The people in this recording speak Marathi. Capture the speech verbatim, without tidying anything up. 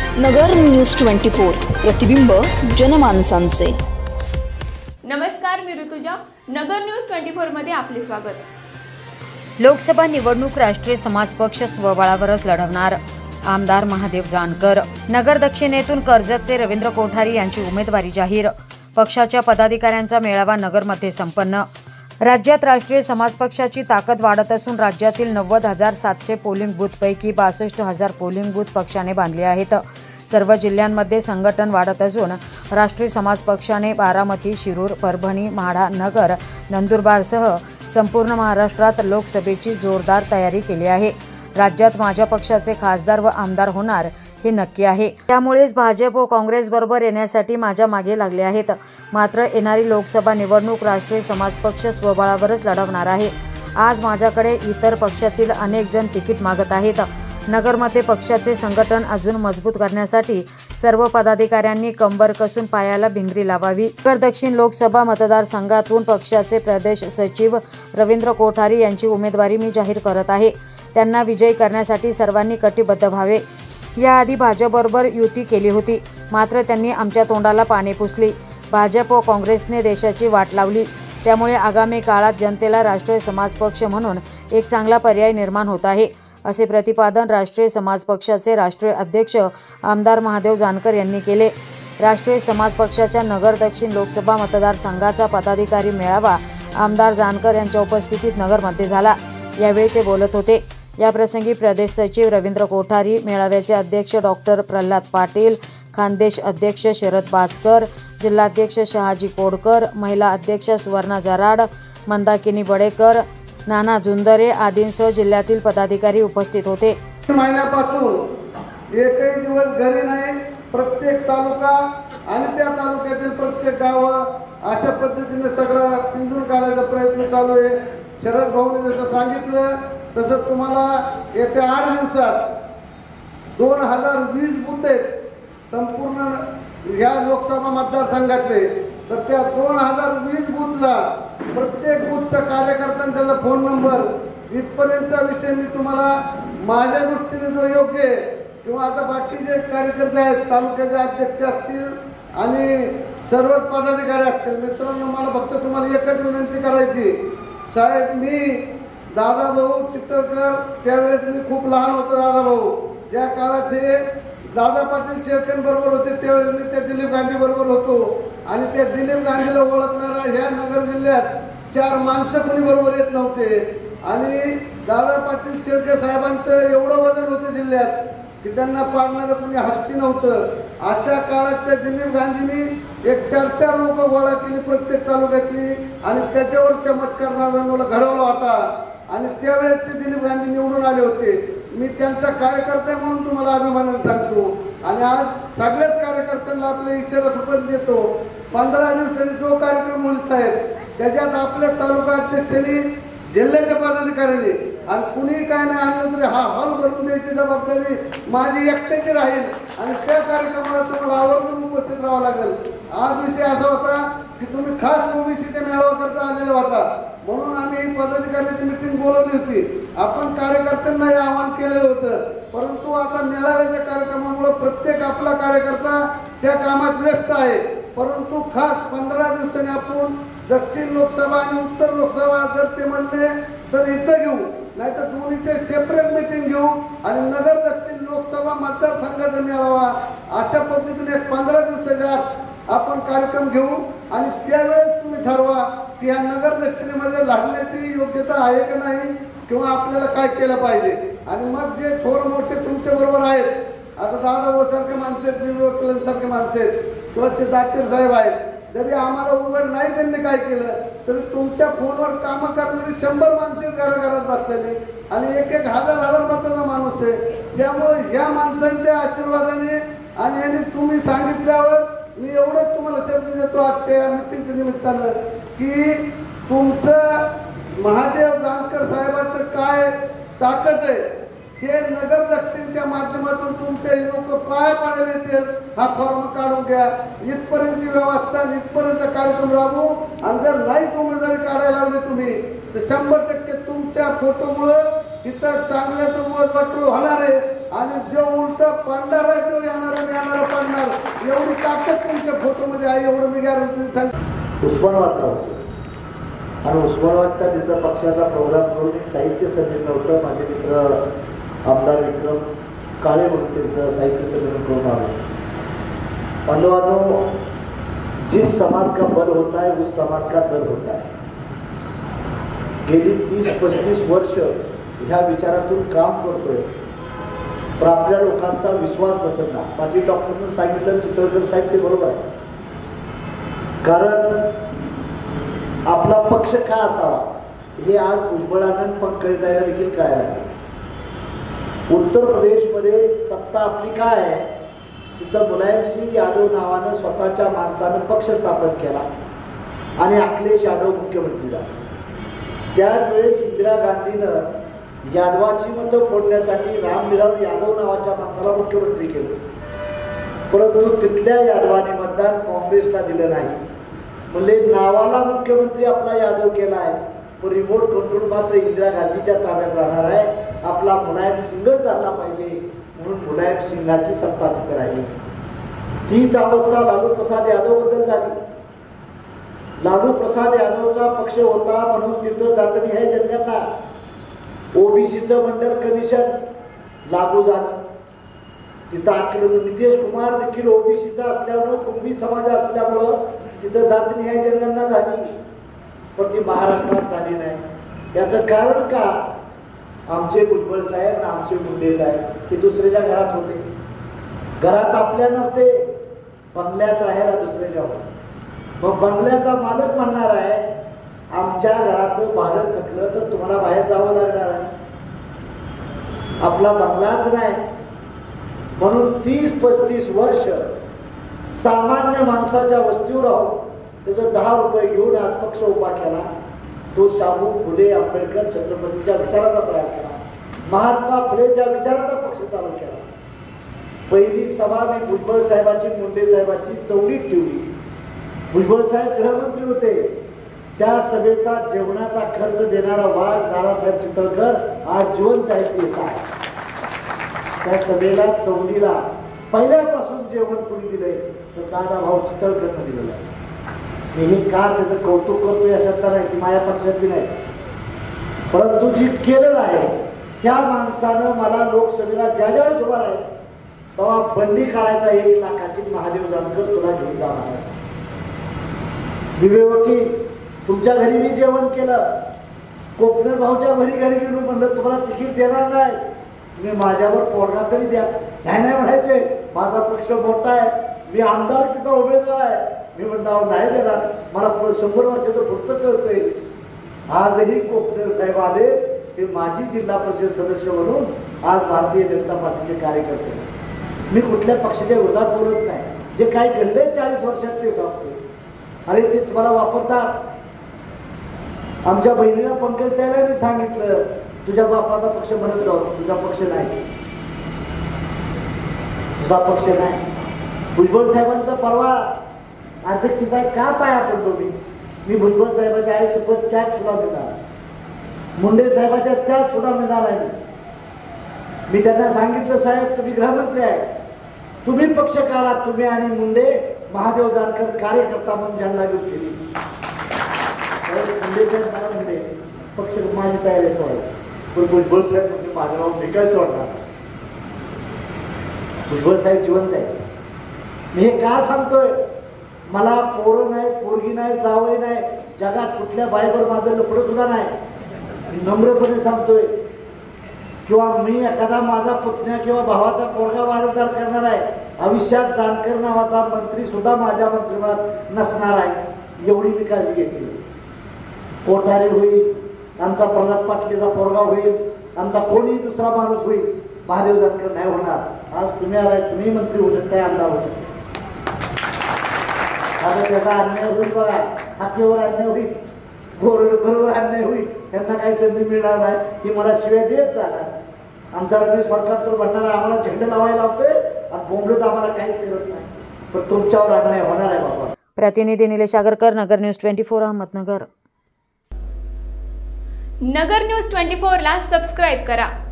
नगर न्यूज ट्वेंटी फोर, प्रतिबिंब जनमानसांचे। नमस्कार, मी Rutuja. Nagar news twenty four मध्ये आपले स्वागत। लोकसभा निवडणूक राष्ट्रीय समाज पक्ष स्वबळावरच लढवणार, आमदार महादेव जानकर। नगर दक्षिणेतून कर्जतचे रवींद्र कोठारी यांची उमेदवारी जाहीर। पक्षाच्या पदाधिकाऱ्यांचा मेळावा नगरमध्ये संपन्न। राज्यात राष्ट्रीय समाज पक्षाची ताकद वाढत असून राज्यातील नव्वद हजार सातशे पोलिंग बूथपैकी बासष्ट हजार पोलिंग बूथ पक्षाने बांधले आहेत। सर्व जिल्ह्यांमध्ये संघटन वाढत असून राष्ट्रीय समाज पक्षाने बारामती, शिरूर, परभणी, माढा, नगर, नंदुरबारसह संपूर्ण महाराष्ट्रात लोकसभेची जोरदार तयारी केली आहे। राज्यात माझ्या पक्षाचे खासदार व आमदार होणार हे नक्की आहे। त्यामुळेच भाजप व काँग्रेस बरोबर येण्यासाठी माझ्या मागे लागले आहेत। मात्र येणारी लोकसभा निवडणूक राष्ट्रीय समाज पक्ष स्वबळावरच लढवणार आहे। आज माझ्याकडे इतर पक्षातील अनेक जण तिकीट मागत आहेत। नगरमध्ये पक्षाचे संघटन अजून मजबूत करण्यासाठी सर्व पदाधिकाऱ्यांनी कंबर कसून पायाला भिंगरी लावावी। नगर दक्षिण लोकसभा मतदारसंघातून पक्षाचे प्रदेश सचिव रवींद्र कोठारी यांची उमेदवारी मी जाहीर करत आहे। त्यांना विजयी करण्यासाठी सर्वांनी कटिबद्ध व्हावे। याआधी भाजपबरोबर युती केली होती, मात्र त्यांनी आमच्या तोंडाला पाने पुसली। भाजप व काँग्रेसने देशाची वाट लावली। त्यामुळे आगामी काळात जनतेला राष्ट्रीय समाज पक्ष म्हणून एक चांगला पर्याय निर्माण होत आहे, असे प्रतिपादन राष्ट्रीय समाज पक्षाचे राष्ट्रीय अध्यक्ष आमदार महादेव जानकर यांनी केले। राष्ट्रीय समाज पक्षाच्या नगर दक्षिण लोकसभा मतदारसंघाचा पदाधिकारी मेळावा आमदार जानकर यांच्या उपस्थितीत नगरमध्ये झाला। यावेळी ते बोलत होते। याप्रसंगी प्रदेश सचिव रवींद्र कोठारी, मेळाव्याचे अध्यक्ष डॉक्टर प्रल्हाद पाटील, खानदेश अध्यक्ष शरद बाचकर, जिल्हाध्यक्ष शहाजी कोडकर, महिला अध्यक्ष सुवर्णा जराड, मंदाकिनी बडेकर, नाना जुंदरे आदींसह जिल्ह्यातील पदाधिकारी उपस्थित होते। महिन्यापासून एकही दिवस घरी नाही, प्रत्येक तालुका आणि त्या तालुक्यातील प्रत्येक गाव अशा पद्धतीने सगळं पिंजून काढायचा प्रयत्न चालू आहे। शरद भाऊने जसं सांगितलं तसं तुम्हाला येत्या आठ दिवसात दोन हजार वीस बूथ आहेत संपूर्ण या लोकसभा मतदारसंघातले। तर त्या दोन हजार वीस बूथला प्रत्येक बूथचा कार्यकर्त्यांचा फोन नंबर इथपर्यंतचा विषय मी तुम्हाला माझ्या दृष्टीने जो योग्य आहे किंवा आता बाकीचे कार्यकर्ते आहेत, तालुक्याचे अध्यक्ष असतील आणि सर्वच पदाधिकारी असतील, मित्रांनो मला फक्त तुम्हाला एकच विनंती करायची, साहेब मी दादा भाऊ चितळकर त्यावेळेस मी खूप लहान होतो। दादा भाऊ ज्या काळात हे दादा पाटील शेळकें बरोबर होते त्यावेळेस मी त्या दिलीप गांधी बरोबर होतो आणि त्या दिलीप गांधीला ओळखणारा ह्या नगर जिल्ह्यात चार माणसं कोणी बरोबर येत नव्हते आणि दादा पाटील शेळके साहेबांचं एवढं वजन होतं जिल्ह्यात की त्यांना पाडणारं कोणी हाती नव्हतं। अशा काळात त्या दिलीप गांधींनी एक चार चार लोक गोळा केली प्रत्येक तालुक्यातली आणि त्याच्यावर चमत्कार नावाला घडवला होता आणि त्यावेळेस ते दिलीप गांधी निवडून आले होते। मी त्यांचा कार्यकर्ता म्हणून तुम्हाला अभिमानाने सांगतो आणि आज सगळ्याच कार्यकर्त्यांना आपल्या इशारा शपथ देतो, पंधरा दिवसांनी जो कार्यक्रम होईल साहेब त्याच्यात आपल्या तालुका अध्यक्षांनी, जिल्ह्याच्या पदाधिकाऱ्यांनी आणि कुणी काय नाही आणलं तरी हा हॉल भरून द्यायची जबाबदारी माझी एकट्याची राहील आणि त्या कार्यक्रमाला तुम्हाला आवर्जून उपस्थित राहावं लागेल। आज विषय असा होता की तुम्ही खास ओबीसीच्या मेळावा करता आलेला होता म्हणून आम्ही पदाधिकाऱ्यांची मिटिंग बोलवली होती। आपण कार्यकर्त्यांना हे आवाहन केलेलं होतं, परंतु आता मेळाव्याच्या कार्यक्रमामुळे प्रत्येक आपला कार्यकर्ता त्या कामात व्यस्त आहे। परंतु खास पंधरा दिवसांनी आपण दक्षिण लोकसभा आणि उत्तर लोकसभा जर ते म्हणले तर इथं घेऊ, नाहीतर दोन्हीचे सेपरेट मिटिंग घेऊ आणि नगर दक्षिण लोकसभा मतदारसंघाचा मेळावा अशा पद्धतीने पंधरा दिवसाच्या आत आपण कार्यक्रम घेऊ आणि त्यावेळेस तुम्ही ठरवा की या नगर दक्षिणेमध्ये लढण्याची योग्यता आहे का नाही किंवा आपल्याला काय केलं पाहिजे। आणि मग जे थोर मोठे तुमच्या बरोबर आहेत, आता दादा भाऊ सारखे माणसं आहेत, विवेक सारखे माणसं आहेत किंवा ते दातीर साहेब आहेत, जरी आम्हाला उघड नाही त्यांनी काय केलं तरी तुमच्या फोनवर कामं करणारी शंभर माणसं घराघरात बसलेली आणि एक एक हजार हजार मताचा माणूस आहे। त्यामुळे ह्या माणसांच्या आशीर्वादाने आणि यांनी तुम्ही सांगितल्यावर मी एवढंच तुम्हाला शब्द देतो आजच्या या मिटिंगच्या निमित्तानं की तुमचं महादेव जानकर साहेबांचं काय ताकद आहे हे नगर दक्षिणच्या माध्यमातून तुमचे लोक पाया पाडायला येतील हा फॉर्म काढून घ्या। इथपर्यंतची व्यवस्था इथपर्यंत कार्यक्रम राबवू आणि जर नाहीच उमेदवारी काढायला लागली तुम्ही तर शंभर टक्के तुमच्या फोटोमुळं इथं चांगल्याचं वजवाटू होणार आहे। आणि जो उलट पडणार आहे तो येणार येणार पडणार एवढी ताकद तुमच्या फोटोमध्ये आहे एवढं मी गॅरंटी सांग. उस्मानाबादला होतो आणि उस्मानाबादच्या तिथं पक्षाचा प्रोग्राम करून एक साहित्य संमेलन होतं. माझे मित्र आमदार विक्रम काळे म्हणून त्यांचं साहित्य संमेलन करून आलं. बांधवांनो, जिस समाज का बल होता है उस समाज का दल होता है. गेली तीस पस्तीस वर्ष ह्या विचारातून काम करतोय, पण आपल्या लोकांचा विश्वास बसत नाही. पाटील डॉक्टरनं सांगितलं, चितळकर साहेब, ते बरोबर आहे. कारण आपला पक्ष का असावा हे आज भुजबळांना पंकजाताईंना देखील कळायला लागले. उत्तर प्रदेशमध्ये सत्ता आपली काय आहे, तिथं मुलायमसिंग यादव नावानं स्वतःच्या माणसानं पक्ष स्थापन केला आणि अखिलेश यादव मुख्यमंत्री झाले. त्यावेळेस इंदिरा गांधीनं यादवाची मतं फोडण्यासाठी रामविलास यादव नावाच्या माणसाला मुख्यमंत्री केलं, परंतु तिथल्या यादवाने मतदान काँग्रेसला दिलं नाही. म्हणजे नावाला मुख्यमंत्री आपला यादव केला आहे, पण रिमोट कंट्रोल मात्र इंदिरा गांधीच्या ताब्यात राहणार आहे. आपला मुलायम सिंगच धरला पाहिजे म्हणून मुलायम सिंगाची सत्ता तिथे राहिली. तीच अवस्था लालू प्रसाद यादव बद्दल झाली. लालू प्रसाद यादवचा पक्ष होता म्हणून तिथं जातनी आहे जनगणना, ओबीसीचं मंडल कमिशन लागू झालं. तिथं आखलं नितीश कुमार देखील ओबीसीचा असल्यामुळं, कुणबी समाज असल्यामुळं तिथं जातनी आहे जनगणना झाली, पण ती महाराष्ट्रात झाली नाही. याचं कारण का? आमचे भुजबळ साहेब आणि आमचे मुंडे साहेब हे दुसऱ्याच्या घरात होते. घरात आपल्या नव्हते, बंगल्यात राहायला दुसऱ्याच्या होते. मग बंगल्याचा मालक म्हणणार आहे, आमच्या घराचं भाडं थकलं तर तुम्हाला बाहेर जावं लागणार आहे. आपला बंगलाच नाही म्हणून तीस पस्तीस वर्ष सामान्य माणसाच्या वस्तीवर राहून त्याचं दहा रुपये घेऊन आज पक्ष उभा केला. तो शाहू फुले आंबेडकर छत्रपतीच्या विचाराचा तयार केला, महात्मा फुलेच्या विचाराचा पक्ष चालू केला. पहिली सभा मी भुजबळ साहेबाची मुंडे साहेबाची चौलीत ठेवली. भुजबळ साहेब गृहमंत्री होते. त्या सभेचा जेवणाचा खर्च देणारा वाघ दादासाहेब चितळकर आज जिवंत आहे. ते काय त्या सभेला चौलीला पहिल्यापासून जेवण कोणी दिलंय तर दादा भाऊ चितळकरनं दिलेलं आहे. हे का त्याचं कौतुक करतो याच्यात नाही, ती माझ्या पक्षातली नाही, परंतु जी केलेलं आहे त्या माणसानं मला लोकसभेला ज्या ज्यावेळेस उभा राहील तेव्हा बंडी काढायचा एक लाखाची महादेव जानकर तुला घेऊन जाणार आहे. दिवे वकील, तुमच्या घरी मी जेवण केलं, कोकणर भाऊच्या घरी घरी गेलो, म्हणलं तुम्हाला तिकीट देणार नाही, तुम्ही माझ्यावर पोरगा तरी द्या. नाही नाही म्हणायचे, माझा पक्ष मोठा आहे, मी आमदारकीचा उमेदवार आहे. मी म्हणलं नाही देणार, मला शंभर वर्षाचं पुढचं कळतंय. आजही कोकणर साहेब आले, ते माजी जिल्हा परिषद सदस्य म्हणून आज भारतीय जनता पार्टीचे कार्यकर्ते. मी कुठल्या पक्षाच्या विरोधात बोलत नाही, जे काय घडले चाळीस वर्षात ते सांगतो. अरे ते तुम्हाला वापरतात. आमच्या बहिणीला पंकज द्यायला मी सांगितलं, तुझ्या बापाचा पक्ष म्हणत जाऊ, तुझा पक्ष नाही, तुझा पक्ष नाही. भुजबळ साहेबांचा परवा अध्यक्षाचा का पाया पडलो मी मी भुजबळ साहेबाच्या आईसोबत चॅट सुद्धा मिळाला, मुंडे साहेबाच्या चॅट सुद्धा मिळाला. मी त्यांना सांगितलं, साहेब तुम्ही गृहमंत्री आहे, तुम्ही पक्ष काढा, तुम्ही आणि मुंडे महादेव जानकर कार्यकर्ता म्हणून झेंडा घेऊन केली. मुंडे साहेब म्हणले पक्ष माझी तयारी सोडायला, पण भुजबळ साहेब म्हणजे माझं नाव मी काय सोडणार. भुजबळ साहेब जिवंत आहे. मी हे का सांगतोय? मला पोरं नाही, पोरगी नाही, जावई नाही, जगात कुठल्या बाईवर माझं लपडं सुद्धा नाही, नम्रपणे सांगतोय. किंवा मी एखादा माझा पुतण्या किंवा भावाचा पोरगा वारसदार करणार आहे, आयुष्यात जानकर नावाचा मंत्री सुद्धा माझ्या मंत्रिमंडळात नसणार आहे, एवढी मी काळजी घेतली. कोठारे होईल, आमचा प्रल्हाद पाटलीचा पोरगा होईल, आमचा कोणी दुसरा माणूस होईल, महादेव जानकर नाही होणार. आज तुम्ही आलाय, तुम्ही मंत्री होऊ शकताय, आमदार होऊ शकता. आता त्याचा अन्याय होईल बघा, हाकेवर अन्याय होईल, बरोबर अन्याय होईल, त्यांना काही संधी मिळणार नाही, ही मला शिवाय देत जाणार. आमचा रमेश सरकार तर म्हणणार आम्हाला झेंडे लावायला लावतोय आणि बोंबलत आम्हाला काहीच करत नाही, पण तुमच्यावर अन्याय होणार आहे बाबा. प्रतिनिधी Nilesh Agarkar, Nagar news twenty four, Ahmednagar. Nagar news twenty four ला सबस्क्राईब करा.